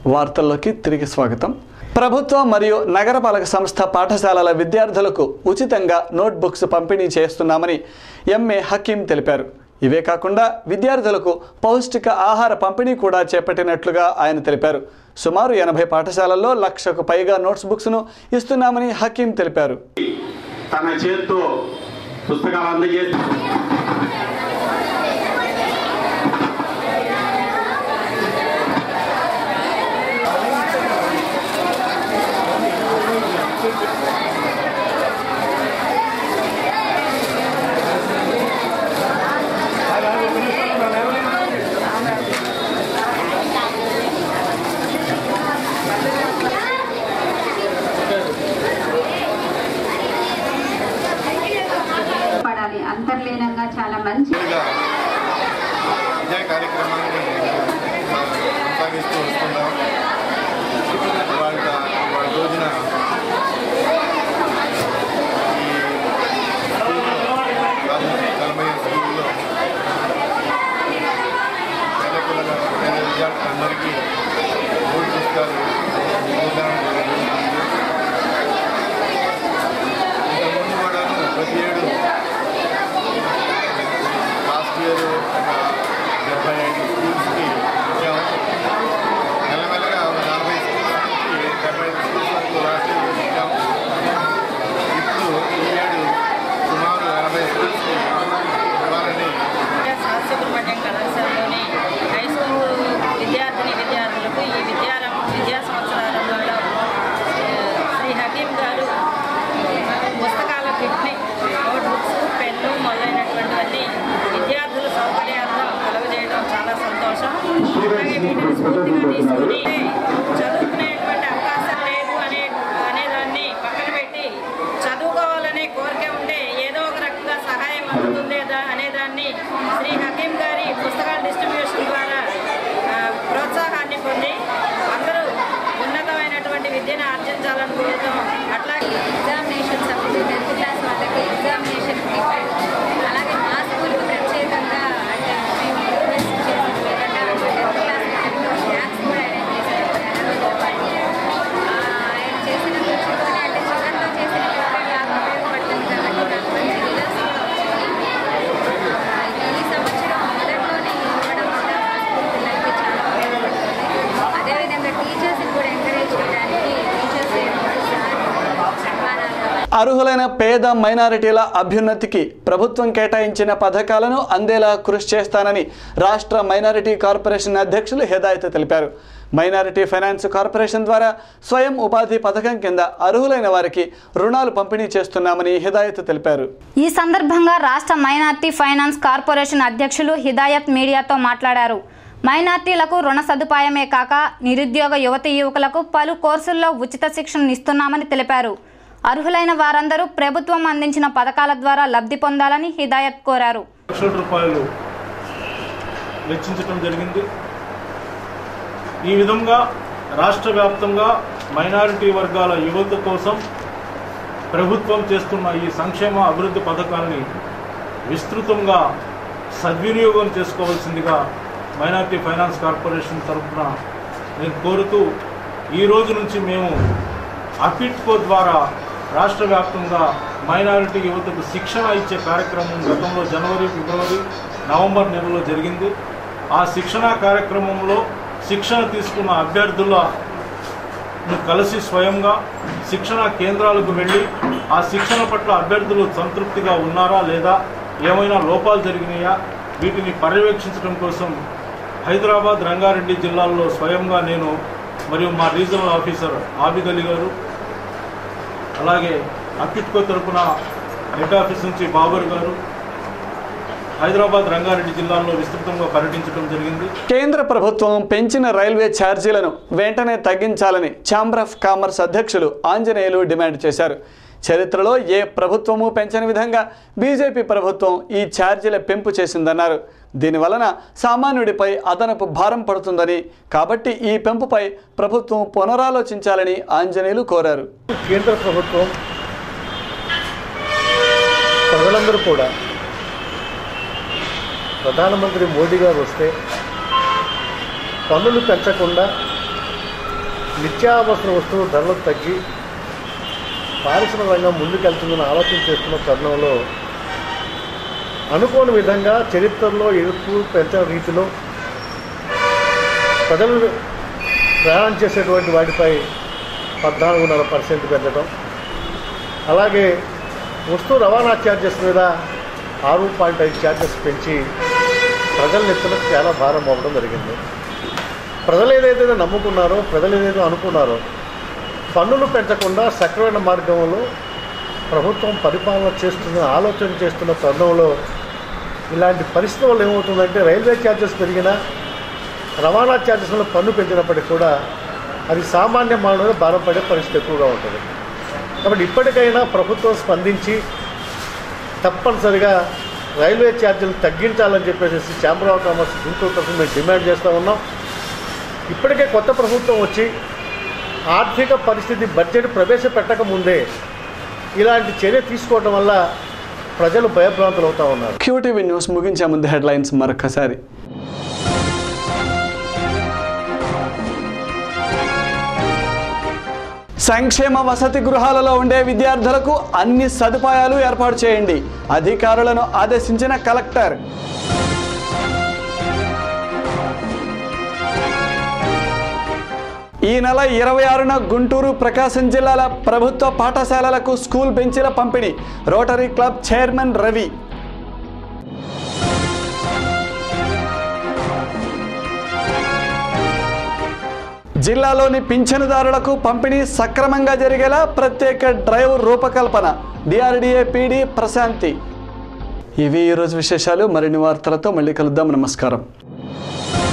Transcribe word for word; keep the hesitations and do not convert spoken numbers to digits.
వార్తల్లోకి తిరిగి స్వాగతం. ప్రభుత్వ మరియు నగరపాలక సంస్థ పాఠశాలల విద్యార్థులకు ఉచితంగా నోట్బుక్స్ పంపిణీ చేస్తున్నామని ఎంఏ హకీం తెలిపారు. ఇవే కాకుండా విద్యార్థులకు పౌష్టిక ఆహార పంపిణీ కూడా చేపట్టినట్లుగా ఆయన తెలిపారు. సుమారు ఎనభై పాఠశాలల్లో లక్షకు పైగా నోట్స్ బుక్స్ను ఇస్తున్నామని హకీం తెలిపారు. తన చేతితో పుస్తకాలు అందజేసి అంతర్లీనంగా చాలా మంచి ఇదే కార్యక్రమాన్ని కొనసాగిస్తూ వస్తున్నాం. ఇవాళ ఇవాళ రోజున నలభై స్కూల్లో పేద విద్యార్థులందరికీ నోట్ పుస్తకాలు ఇంతకుముందు కూడా ప్రతి ఏడు లాస్ట్ ఇయర్ డెబ్బై ఐదు స్కూల్స్కి ఇచ్చాము. మెల్లమెల్లగా నలభై స్కూల్స్ నుంచి డెబ్బై ఐదు స్కూల్స్ వరకు లాస్ట్ ఇయర్ ఇచ్చాము. ఇప్పుడు ఈ ఏడు సుమారు ఎనభై స్కూల్స్కి ఇవ్వాలని సుబ్రహ్మణ్యం కళాశాలలోని హై స్కూల్ విద్యార్థిని విద్యార్థులకు ఈ విద్యారం విద్యా సంవత్సరాలలో శ్రీ హకీం గారు పుస్తకాల కిట్ని, నోట్బుక్స్, పెన్ను మొదలైనటువంటివన్నీ విద్యార్థుల సౌకర్యార్థం కలుగజేయడం చాలా సంతోషం. అలాగే వీటిని స్ఫూర్తిగా తీసుకుని చదువుకునేటువంటి అవకాశం లేదు అనే అనేదాన్ని పక్కన పెట్టి చదువుకోవాలనే కోరిక ఉంటే ఏదో ఒక రకంగా సహాయం అందుతుంది అనేదాన్ని శ్రీ హకీం గారి పుస్తకాల డిస్ట్రిబ్యూషన్ ద్వారా ప్రోత్సాహాన్ని పొంది అందరూ ఉన్నతమైనటువంటి విద్యను ఆర్జించాలని కోరుతాం. అట్లాగే ఎగ్జామినేషన్ సబ్జెక్టు టెన్త్ క్లాస్ వాళ్ళకి ఎగ్జామినేషన్ అలాగే మా స్కూల్కి ప్రత్యేకంగా అంటే మేము రిక్వెస్ట్ చేసాం ఏంటంటే టెన్త్ క్లాస్ మ్యాథ్స్ కూడా అరేంజ్ చేశారు. ఎనభై రూపాయలు ఆయన చేసిన కృషితోనే అంటే చివరిలో చేసిన ప్రోగ్రామ్ నాకు ఉపయోగపడుతుంది కాబట్టి నాకు మంచి రిజల్ట్స్ ఈ సంవత్సరం మొదట్లోనే ఇవ్వడం వల్ల మా స్కూల్ పిల్లలకి చాలా ఉపయోగపడుతుంది. అదేవిధంగా టీచర్స్ని కూడా ఎంకరేజ్ చేయడానికి టీచర్స్ అర్హులైన పేద మైనారిటీల అభ్యున్నతికి ప్రభుత్వం కేటాయించిన పథకాలను అందేలా కృషి చేస్తానని రాష్ట్ర మైనారిటీ కార్పొరేషన్ అధ్యక్షులు హిదాయత్ తెలిపారు. మైనారిటీ ఫైనాన్స్ కార్పొరేషన్ ద్వారా స్వయం ఉపాధి పథకం కింద అర్హులైన వారికి రుణాలు పంపిణీ చేస్తున్నామని హిదాయత్ తెలిపారు. ఈ సందర్భంగా రాష్ట్ర మైనారిటీ ఫైనాన్స్ కార్పొరేషన్ అధ్యక్షులు హిదాయత్ మీడియాతో మాట్లాడారు. మైనార్టీలకు రుణ సదుపాయమే కాక నిరుద్యోగ యువతీ యువకులకు పలు కోర్సుల్లో ఉచిత శిక్షణ ఇస్తున్నామని తెలిపారు. అర్హులైన వారందరూ ప్రభుత్వం అందించిన పథకాల ద్వారా లబ్ధి పొందాలని హిదాయత్ కోరారు. లక్షల రూపాయలు వెచ్చించడం జరిగింది. ఈ విధంగా రాష్ట్ర వ్యాప్తంగా మైనారిటీ వర్గాల యువత కోసం ప్రభుత్వం చేస్తున్న ఈ సంక్షేమ అభివృద్ధి పథకాన్ని విస్తృతంగా సద్వినియోగం చేసుకోవాల్సిందిగా మైనారిటీ ఫైనాన్స్ కార్పొరేషన్ తరఫున నేను కోరుతూ ఈ రోజు నుంచి మేము అఫిట్కో ద్వారా రాష్ట్ర వ్యాప్తంగా మైనారిటీ యువతకు శిక్షణ ఇచ్చే కార్యక్రమం గతంలో జనవరి, ఫిబ్రవరి, నవంబర్ నెలలో జరిగింది. ఆ శిక్షణ కార్యక్రమంలో శిక్షణ తీసుకున్న అభ్యర్థులను కలిసి స్వయంగా శిక్షణ కేంద్రాలకు వెళ్ళి ఆ శిక్షణ పట్ల అభ్యర్థులు సంతృప్తిగా ఉన్నారా లేదా, ఏమైనా లోపాలు జరిగినాయా, వీటిని పర్యవేక్షించడం కోసం హైదరాబాద్, రంగారెడ్డి జిల్లాల్లో స్వయంగా నేను మరియు మా రీజనల్ ఆఫీసర్ ఆబిద్ అలీ గారు, అలాగే అఫిట్కో తరఫున హెడ్ ఆఫీస్ నుంచి బాబర్ గారు హైదరాబాద్, రంగారెడ్డి జిల్లాల్లో విస్తృతంగా పర్యటించడం జరిగింది. కేంద్ర ప్రభుత్వం పెంచిన రైల్వే ఛార్జీలను వెంటనే తగ్గించాలని ఛాంబర్ ఆఫ్ కామర్స్ అధ్యక్షులు ఆంజనేయులు డిమాండ్ చేశారు. చరిత్రలో ఏ ప్రభుత్వము పెంచని విధంగా బీజేపీ ప్రభుత్వం ఈ ఛార్జీల పెంపు చేసిందన్నారు. దీనివలన సామాన్యుడిపై అదనపు భారం పడుతుందని, కాబట్టి ఈ పెంపుపై ప్రభుత్వం పునరాలోచించాలని ఆంజనేయులు కోరారు. కేంద్ర ప్రభుత్వం ప్రజలందరూ కూడా ప్రధానమంత్రి మోడీ గారు వస్తే పన్నులు పెంచకుండా నిత్యావసర వస్తువుల ధరలు తగ్గి పారిశ్రామిక రంగం ముందుకెళ్తుందని ఆలోచన చేస్తున్న తరుణంలో అనుకోని విధంగా చరిత్రలో ఎరుపు పెంచని రీతిలో ప్రజలు ప్రయాణం చేసేటువంటి వాటిపై పద్నాలుగున్నర పర్సెంట్ పెంచడం, అలాగే వస్తువు రవాణా ఛార్జెస్ మీద ఆరు పాయింట్ ఐదు ఛార్జెస్ పెంచి ప్రజల నెత్తులకు చాలా భారం అవ్వడం జరిగింది. ప్రజలు ఏదైతే నమ్ముకున్నారో, ప్రజలు ఏదైతే అనుకున్నారో, పన్నులు పెంచకుండా సక్రమైన మార్గంలో ప్రభుత్వం పరిపాలన చేస్తున్న ఆలోచన చేస్తున్న తరుణంలో ఇలాంటి పరిస్థితుల వల్ల ఏమవుతుందంటే రైల్వే ఛార్జెస్ పెరిగినా, రవాణా ఛార్జెస్లో పన్ను పెంచినప్పటికీ కూడా అది సామాన్య మానవులు భారం పడే పరిస్థితి ఎక్కువగా ఉంటుంది. కాబట్టి ఇప్పటికైనా ప్రభుత్వం స్పందించి తప్పనిసరిగా రైల్వే ఛార్జీలు తగ్గించాలని చెప్పేసి ఛాంబర్ ఆఫ్ కామర్స్ గుంటూరు తరఫున మేము డిమాండ్ చేస్తూ ఉన్నాం. ఇప్పటికే కొత్త ప్రభుత్వం వచ్చి ఆర్థిక పరిస్థితి బడ్జెట్ ప్రవేశపెట్టక ముందే ఇలాంటి చర్య తీసుకోవడం వల్ల ప్రజలు భయభ్రాంతులు అవుతూ ఉన్నారు. క్యూటీవీ న్యూస్ ముగించే ముందు హెడ్లైన్స్ మరొకసారి. సంక్షేమ వసతి గృహాలలో ఉండే విద్యార్థులకు అన్ని సదుపాయాలు ఏర్పాటు చేయండి, అధికారులను ఆదేశించిన కలెక్టర్. ఈ నెల ఇరవై ఆరున గుంటూరు, ప్రకాశం జిల్లాల ప్రభుత్వ పాఠశాలలకు స్కూల్ బెంచీల పంపిణీ, రోటరీ క్లబ్ చైర్మన్ రవి. జిల్లాలోని పింఛనుదారులకు పంపిణీ సక్రమంగా జరిగేలా ప్రత్యేక డ్రైవ్ రూపకల్పన, డిఆర్డీఏ పీడీ ప్రశాంతి. ఇవి ఈరోజు విశేషాలు. మరిన్ని వార్తలతో మళ్ళీ కలుద్దాం. నమస్కారం.